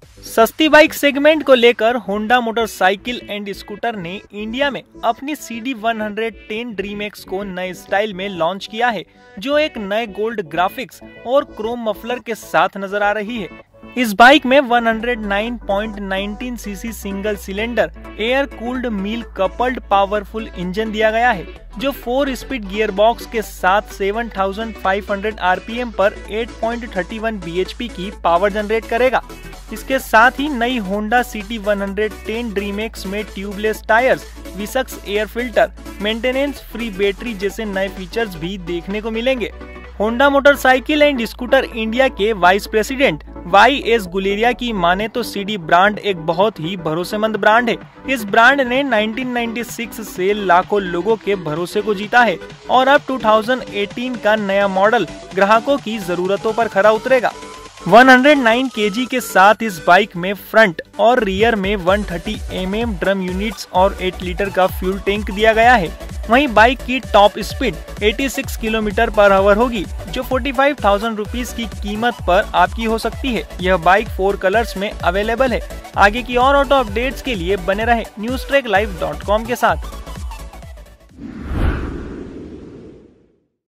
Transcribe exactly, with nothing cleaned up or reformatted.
सस्ती bike segment को लेकर होंडा मोटरसाइकिल एंड स्कूटर ने इंडिया में अपनी C D one ten dream X को नए स्टाइल में लॉन्च किया है, जो एक नए गोल्ड ग्राफिक्स और क्रोम मफलर के साथ नजर आ रही है। इस बाइक में एक सौ नौ पॉइंट एक नौ CC single cylinder air cooled mill coupled powerful engine दिया गया है, जो फोर स्पीड गियर बॉक्स के साथ सात हज़ार पाँच सौ आरपीएम पर आठ पॉइंट तीन एक बीएचपी की पावर जनरेट करेगा। इसके साथ ही नई Honda C D one ten dream X में tubeless tyres, viscous air filter, maintenance free battery जैसे नए फीचर्स भी देखने को मिलेंगे। Honda motorcycle and scooter India के vice president Y S Guleria की माने तो सी डी ब्रांड एक बहुत ही भरोसेमंद ब्रांड है। इस ब्रांड ने उन्नीस सौ छियानवे से लाखों लोगों के भरोसे को जीता है और अब दो हज़ार अठारह का नया मॉडल ग्राहकों की जरूरतों पर खरा उतरेगा। एक सौ नौ केजी के साथ इस बाइक में फ्रंट और रियर में एक सौ तीस एम एम ड्रम यूनिट्स और आठ लीटर का फ्यूल टैंक दिया गया है। वहीं बाइक की टॉप स्पीड छियासी किलोमीटर पर आवर होगी, जो पैंतालीस हज़ार रुपीस की कीमत पर आपकी हो सकती है। यह बाइक फोर कलर्स में अवेलेबल है। आगे की और ऑटो अपडेट्स के लिए बने रहे news track live dot com के साथ।